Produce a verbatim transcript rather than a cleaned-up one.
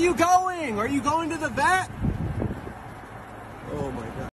you going? Are you going to the vet? Oh my God.